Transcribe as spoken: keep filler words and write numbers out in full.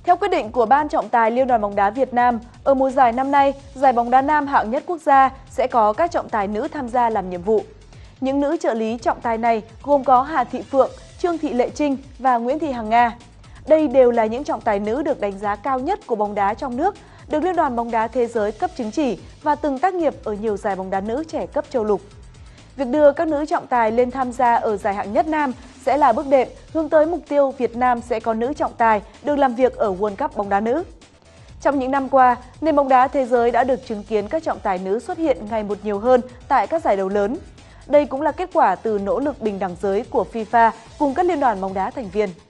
Theo quyết định của Ban trọng tài Liên đoàn bóng đá Việt Nam, ở mùa giải năm nay, giải bóng đá nam hạng nhất quốc gia sẽ có các trọng tài nữ tham gia làm nhiệm vụ. Những nữ trợ lý trọng tài này gồm có Hà Thị Phượng, Trương Thị Lệ Trinh và Nguyễn Thị Hằng Nga. Đây đều là những trọng tài nữ được đánh giá cao nhất của bóng đá trong nước, được Liên đoàn bóng đá thế giới cấp chứng chỉ và từng tác nghiệp ở nhiều giải bóng đá nữ trẻ cấp châu lục. Việc đưa các nữ trọng tài lên tham gia ở giải hạng nhất nam sẽ là bước đệm hướng tới mục tiêu Việt Nam sẽ có nữ trọng tài được làm việc ở World Cup bóng đá nữ. Trong những năm qua, nền bóng đá thế giới đã được chứng kiến các trọng tài nữ xuất hiện ngày một nhiều hơn tại các giải đấu lớn. Đây cũng là kết quả từ nỗ lực bình đẳng giới của FIFA cùng các liên đoàn bóng đá thành viên.